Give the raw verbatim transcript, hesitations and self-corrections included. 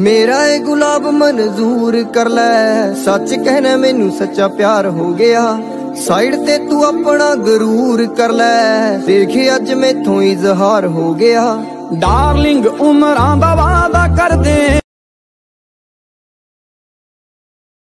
मेरा ए गुलाब मंजूर कर ले, सच कहना मैनू सच्चा प्यार हो गया। साइड ते तू अपना गरूर कर ले, देखी अज मैथों इजहार हो गया। डार्लिंग उमरां दा